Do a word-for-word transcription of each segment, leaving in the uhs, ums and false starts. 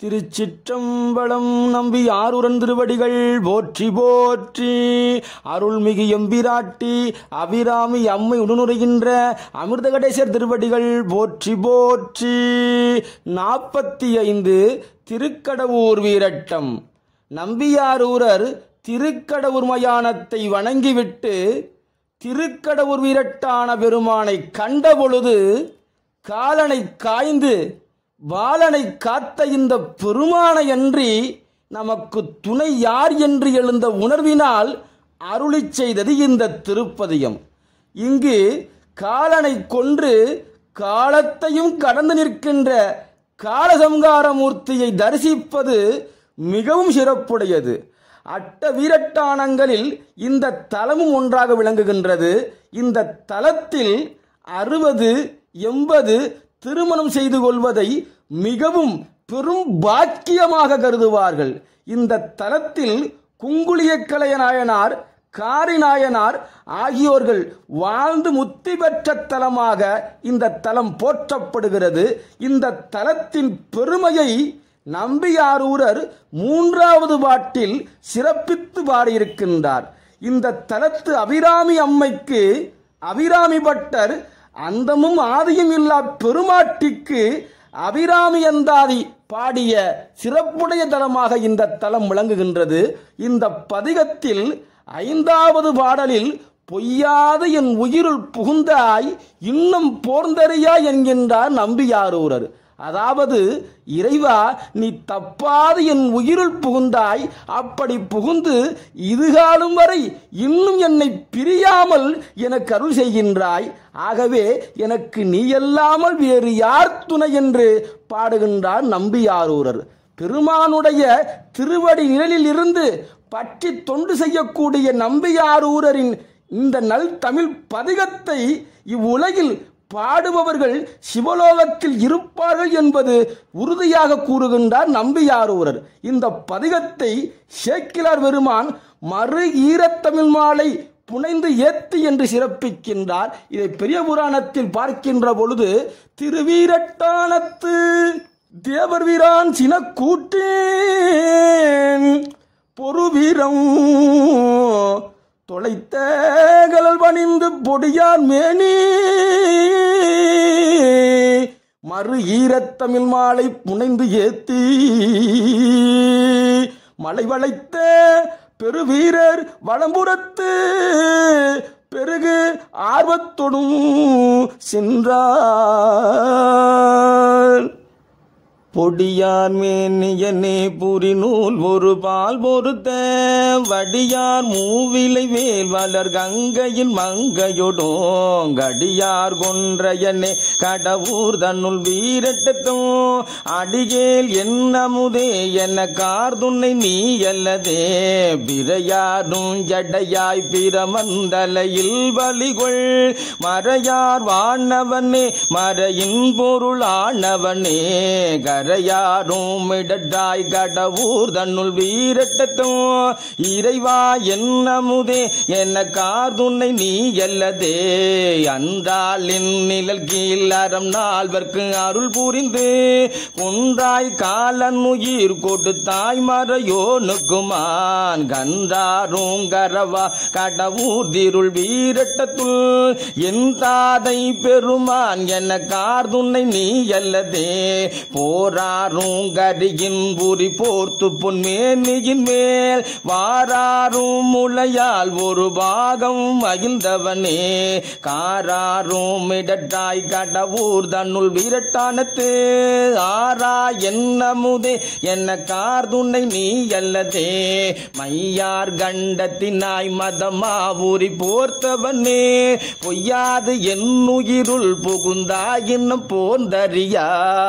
திருச்சிற்றம்பலம். நம்பி ஆரூரன் திருவடிகள் போற்றி போற்றி. அருள்மிகு எம்பிராட்டி அபிராமி அம்மை உடனுரைகின்ற அமிர்தகடேசர் திருவடிகள் போற்றி போற்றி. நாற்பத்தி ஐந்து திருக்கடவூர் வீரட்டம். நம்பியாரூரர் திருக்கடவூர் மயானத்தை வணங்கிவிட்டு திருக்கடவூர் வீரட்டான பெருமானை கண்டபொழுது காலனை காய்ந்து பாலனை காத்த இந்த பெருமானை அன்றி நமக்கு துணை யார் என்று எழுந்த உணர்வினால் அருளி செய்தது இந்த திருப்பதிகம். இங்கு காலனை கொன்று காலத்தையும் கடந்து நிற்கின்ற காலசம்காரமூர்த்தியை தரிசிப்பது மிகவும் சிறப்புடையது. அட்ட வீரட்டானங்களில் இந்த தலமும் ஒன்றாக விளங்குகின்றது. இந்த தலத்தில் அறுபது எண்பது திருமணம் செய்து கொள்வதை மிகவும் பெரும் பாக்கியமாக கருதுவார்கள். இந்த தலத்தில் குங்குளியக்கலைய நாயனார், காரி நாயனார் ஆகியோர்கள் வாழ்ந்து முத்தி பெற்ற தலமாக இந்த தலம் போற்றப்படுகிறது. இந்த தலத்தின் பெருமையை நம்பியாரூரர் மூன்றாவது பாட்டில் சிறப்பித்து பாடியிருக்கின்றார். இந்த தலத்து அபிராமி அம்மைக்கு அபிராமி பட்டர் அந்தமும் ஆதியும் இல்லா பெருமாட்டிக்கு அபிராமி அந்தாதி பாடிய சிறப்புடைய தலமாக இந்த தலம் விளங்குகின்றது. இந்த பதிகத்தில் ஐந்தாவது பாடலில் பொய்யாது என் உயிருள் புகுந்தாய் இன்னும் போர்ந்தறியா என்கின்றார் நம்பியாரூரர். அதாவது, இறைவா, நீ தப்பாது என் உயிருள் புகுந்தாய், அப்படி புகுந்து இதுகாலம் வரை இன்னும் என்னை பிரியாமல் எனக்கு அருள் செய்கின்றாய். ஆகவே எனக்கு நீ அல்லாமல் வேறு யார் துணை என்று பாடுகின்றார் நம்பியாரூரர். பெருமானுடைய திருவடி நிழலில் இருந்து பற்றி தொண்டு செய்யக்கூடிய நம்பியாரூரரின் இந்த நல் தமிழ் பதிகத்தை இவ்வுலகில் பாடுபவர்கள் சிவலோகத்தில் இருப்பார்கள் என்பது உறுதியாக கூறுகின்றார் நம்பியாரூரர். இந்த பதிகத்தை சேக்கிழார் பெருமான் மறு ஈரத்தமிழ் மாலை புனைந்து ஏத்தி என்று சிறப்பிக்கின்றார். இதை பெரிய புராணத்தில் பார்க்கின்ற பொழுது திருவீரட்டானத்து தேவர் வீரான் சினக்கூட்டேன் பொறுவீரம் தொலைத்த கலல் பணிந்து பொடியான் மேனி மறு ஈரத்தமிழ் மாலை புனைந்து ஏத்தி மலை வளைத்த பெருவீரர் வளம்புறத்து பெருகு ஆர்வத்தொடும் சென்றார். பொடியார் மேனியனே புரிநூல் ஒரு பால் பொறுத்த வடியார் மூவிலை வேல் வளர் கங்கையில் மங்கையொடும் கடியார் கொன்றையனே கடவுர் தன்னுள் வீரட்டத்தும் அடிகேல் என்னமுதே என்ன கார்துன்னை நீ அல்லதே பிறையாரும் ஜடையாய் பிரமந்தலையில் வலிகொள் மறையார் வானவனே மறையின் பொருளானவனே கரையாரும் இடட்டாய் கடவுர் தன்னுள் வீரட்டத்தும் இறைவா என்னமுதே என்ன கார்துன்னை நீ அல்லதே அன்றாலின் நிழல் கீழ் அறம் நால்வர்க்கு அருள் புரிந்து குன்றாய் காலன் உயிர் கொடுத்தாய் மறையோனுக்குமான் கன்றாரும் கரவா கடவுர் திருள் வீரட்டத்துள் என் தாதை பெருமான் என்ன கார்துன்னை நீ அல்லதே போராரும் கரியின் புரி போர்த்து பொன்மேனியின் மேல் வாராரும் முளையால் ஒரு பாகம் மகிழ்ந்தவனே காராரும் இடட்டாய் கடவுர் தன்னுள் வீரட்டானத்து ஆரா என்னமுதே என்ன கார்துன்னை நீ அல்லதே மையார் கண்டத்தினாய் மதமா ஊறி போர்த்தவனே பொய்யாது என்னுயிருள் புகுந்தாய் இன்னும் போந்தறியா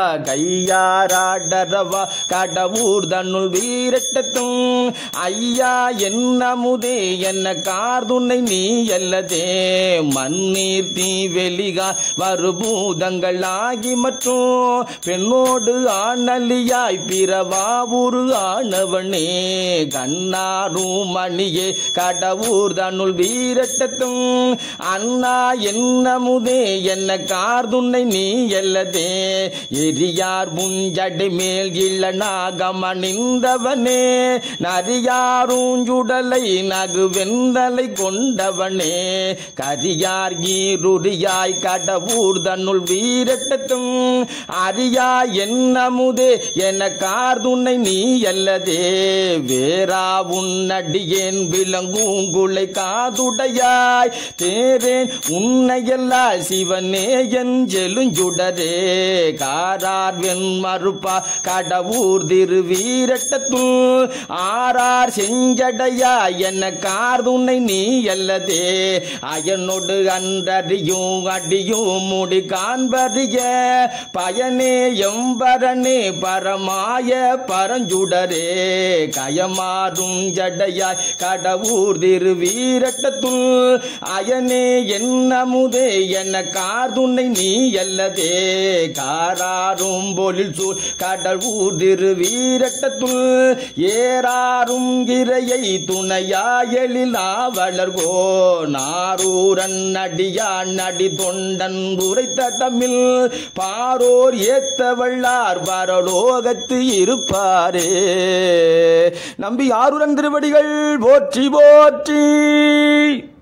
கையாராடரவா கடவுர் தன்னுள் வீரட்டத்தும் ஐயா என்னமுதே என்ன கார்துன்னை நீ அல்லதே மண்ணீர் தீ வெளிகா வருபூதங்கள் ஆகி மற்றும் பெண்ணோடு ஆனலியாய் பிறவாவுரு ஆனவனே கண்ணாரும் மணியே கடவுர் தன்னுள் வீரட்டத்தும் அண்ணா என்னமுதே என்ன கார்துன்னை நீ அல்லதே எரியார் முன் செஞ்சடி மேல் இல்ல நாகமணிந்தவனே நரியாருஞ்சுடலை நகு வெந்தலை கொண்டவனே கரியார் ஈருடியாய் கடவுர் தன்னுள் வீரட்டும் அரியா என்னமுதே என கார்துன்னை நீ அல்லதே வேறா உன்னடியேன் விலங்குங்குளை காதுடையாய் தேரேன் உன்னையல்லால் சிவனே என் செலுஞ்சுடரே காரார் வெண் மறுப்பா கடவுர் திரு வீரட்டத்துள் ஆரார் செஞ்சடையா என கார்துன்னை நீ அல்லதே அயனொடு அன்றறியும் அடியும் முடி காண்பறிய பயனே எம்பரனே பரமாய பரஞ்சுடரே கயமாறும் ஜடையாய் கடவுர் திரு வீரட்டத்துள் அயனே என்னமுதே என கார்துன்னை நீ அல்லதே காராரும் பொலில் சூழ் கடவுர் திரு வீரட்டத்துள் ஏறாரும் இறையை துணையாயலில் ஆவலர்கோ நாரூரன் அடியான் அடி தொண்டன் உரைத்த தமிழ் பாரோர் ஏத்த வல்லார் பரலோகத்து இருப்பாரே. நம்பி ஆரூரன் திருவடிகள் போற்றி போற்றி.